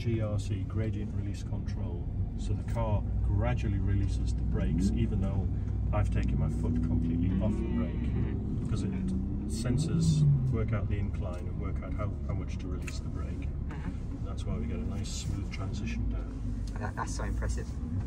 GRC, gradient release control, so the car gradually releases the brakes even though I've taken my foot completely off the brake, because it sensors work out the incline and work out how much to release the brake. That's why we get a nice smooth transition down. That's so impressive.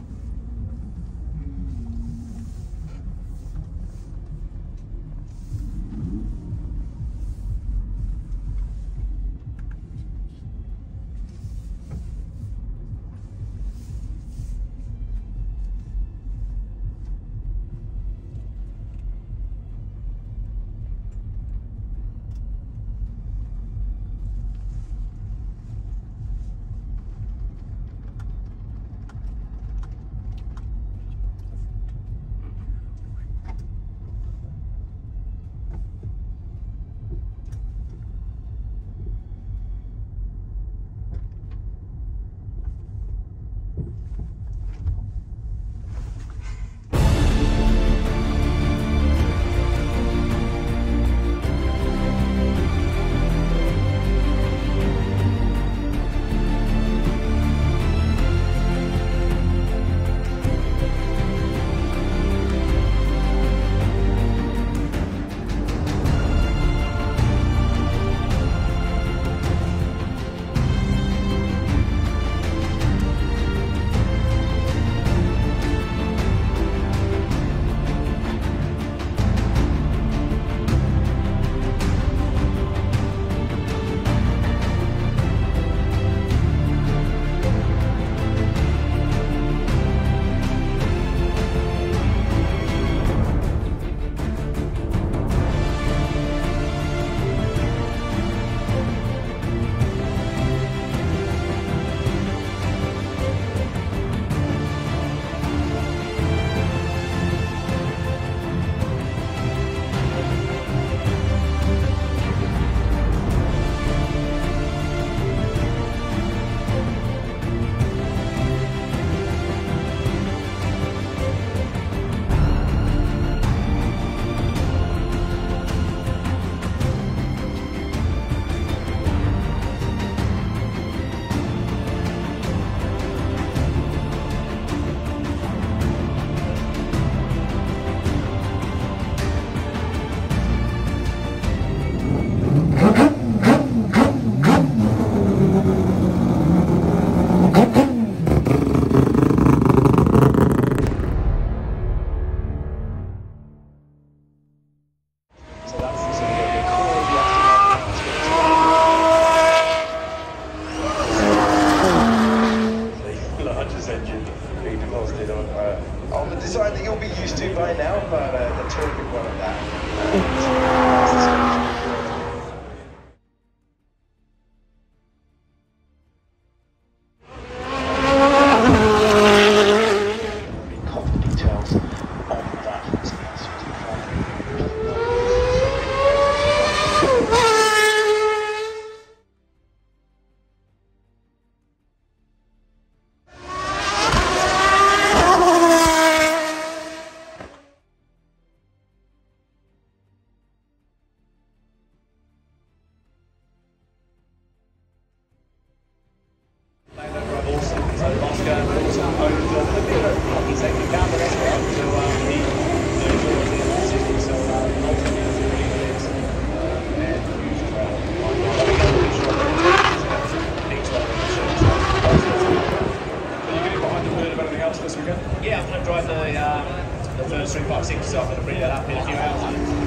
On the design that you'll be used to by now, but a terrific one at that. Yeah, I'm going to drive the first 356, so I'm going to bring that up in a few hours.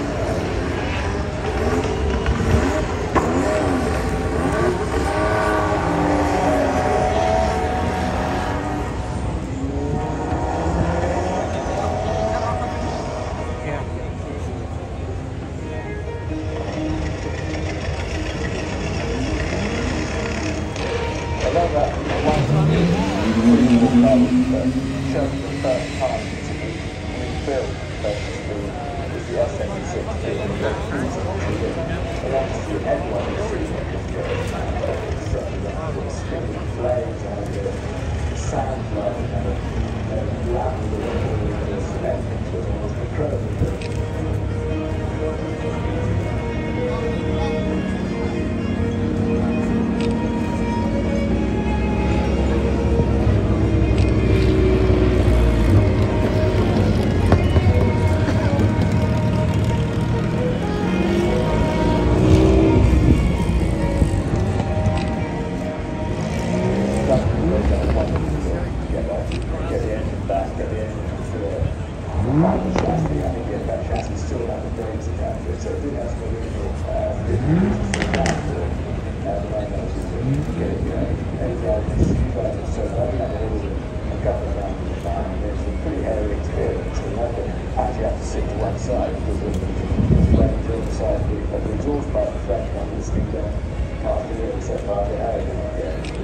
Shows the first time we built the SM60 along to everyone who's seen it. The spinning flames and the sound and the laughter was incredible. get the engine to the chassis, and get that chassis still have the brakes attached to it. So it did have some original so I think I ordered a couple of rounds at the time, and it's a pretty hairy experience, and I actually have to sit to one side because of the weight to the side of the exhaust pipe reflection on this thing down. Can't do it except by the air.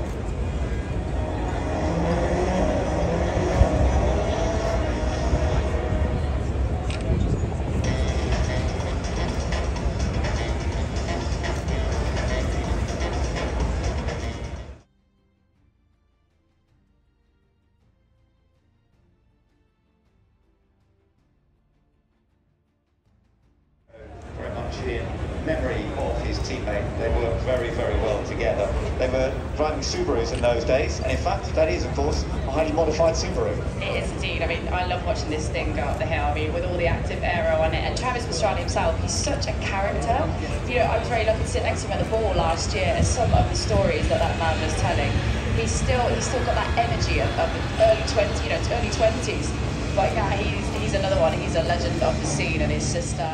In memory of his teammate, they worked very, very well together. They were driving Subarus in those days, and in fact, that is, of course, a highly modified Subaru. It is indeed. I mean, I love watching this thing go up the hill. I mean, with all the active aero on it, and Travis Pastrana himself, he's such a character. You know, I was very lucky to sit next to him at the ball last year, and some of the stories that man was telling, he's still got that energy of the early 20s, you know, early 20s. But yeah, he's another one. He's a legend of the scene, and his sister.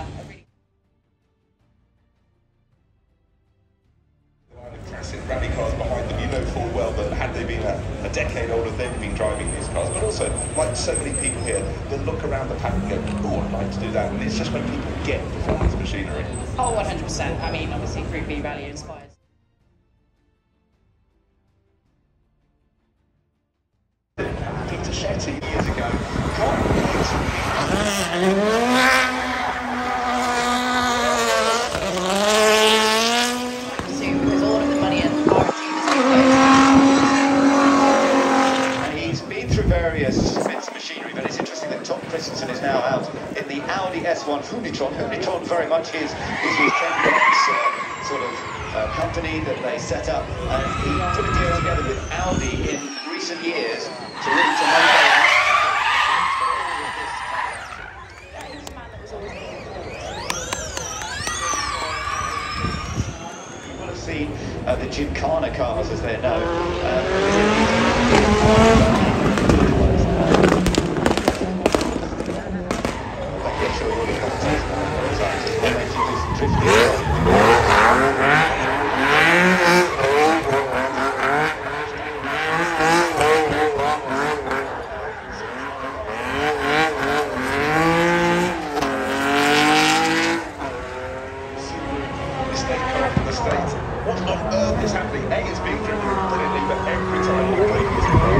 Classic rally cars behind them, you know full well that had they been a decade older, they'd been driving these cars. But also, like so many people here, they'll look around the paddock and go, oh, I'd like to do that. And it's just when people get performance machinery. Oh, 100%. I mean, obviously, Group B Rally inspires. Peter Shetty years ago, Christensen is now out in the Audi S1 Hunitron. Hunitron very much is his sort of company that they set up, and he put a deal together with Audi in recent years to really You will have seen the Gymkhana cars as they're known. What on earth is happening? A, it's being driven brilliantly, but every time you play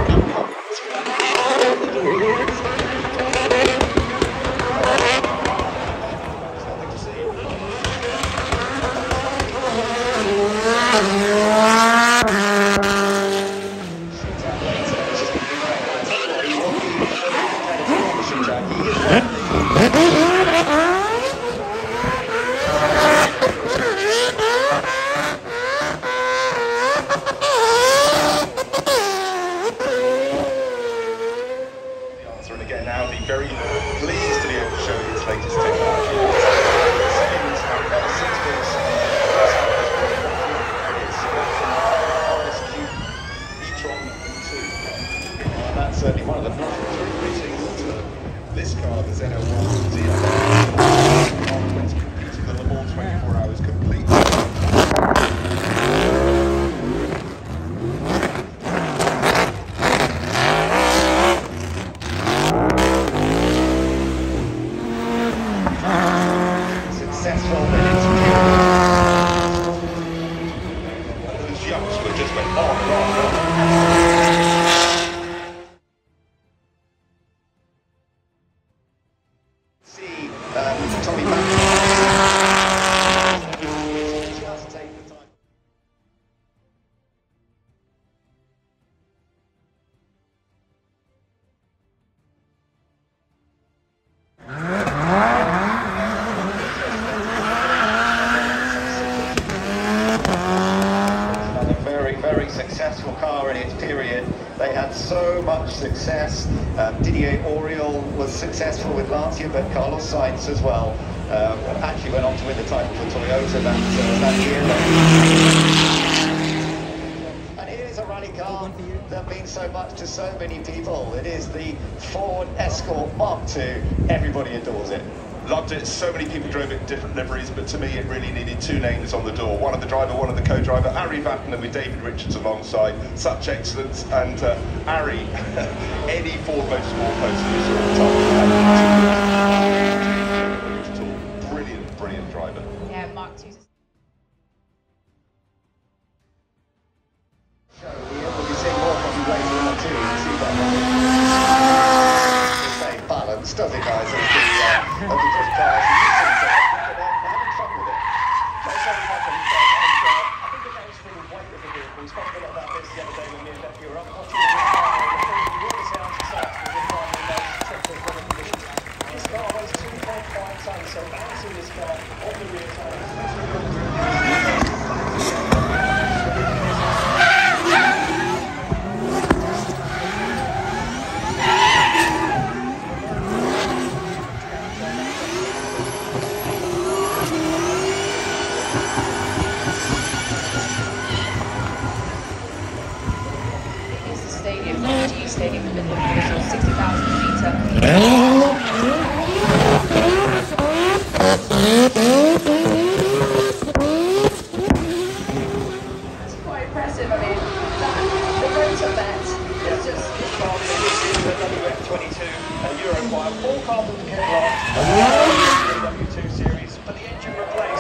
and again now be very pleased to be able to show you its latest technology. That's certainly one of them. This car, the ZL1 competing the Le Mans 24 hours completely. Successful in Those jumps would just went on and on and on. See Tommy back. Just take the time. Very successful car in its period. They had so much success. Didier Auriol was successful with Lancia, but Carlos Sainz as well. Actually went on to win the title for Toyota that year. And here's a rally car that that means so much to so many people. It is the Ford Escort Mark II. Everybody adores it. Loved it. So many people drove it in different liveries, but to me it really needed two names on the door. One of the driver, one of the co-driver. Ari Vatanen with David Richards alongside. Such excellence. And Ari, any Ford Motorsport poster you saw at the time. Brilliant, brilliant driver. Yeah, Mark II's. We'll be seeing more from you later on too. You can see that the same balance, does it, guys? Of the drift cars. They're having fun with it. That's very much what he said. And I think it goes for the weight of the vehicle. We spoke a lot about this the other day when me and Becky were up watching the drift car. You hear the sounds and sounds of the car in those triple weather conditions. This car weighs 2.5 tons, so balancing this car on the rear tires. Stadium in the middle of Bristol, 60,000 metre. That's quite impressive. I mean, the rotor bet is just... This car is the WF22 Euro 5, all carbon Kevlar, W2 series, but the engine replaced.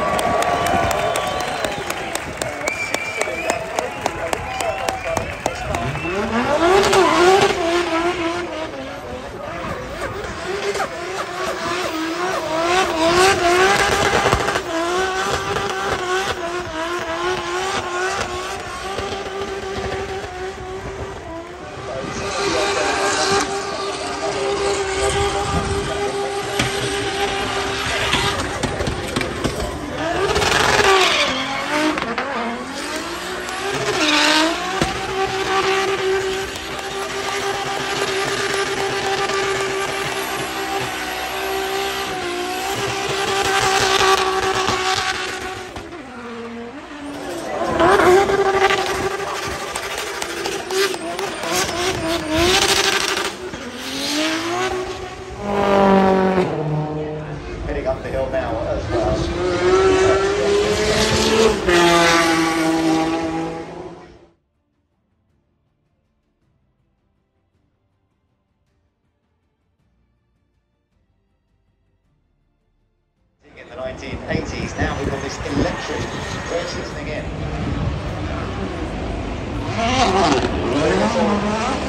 Heading up the hill now as well. In the 1980s, now we've got this electric version listening in.